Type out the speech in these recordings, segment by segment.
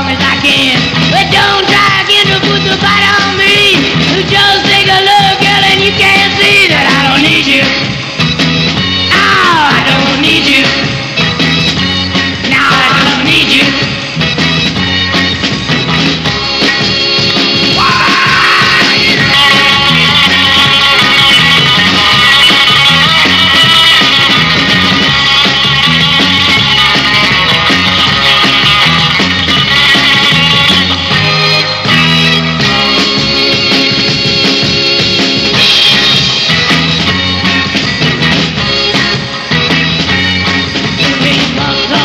long as I can. But don't try again to put the bite on me. Just take a look, girl, and you can't see that I don't need you. Oh, I don't need you. No, I don't need you.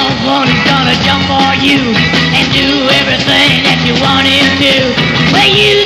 You and do everything that you want him to. Well, you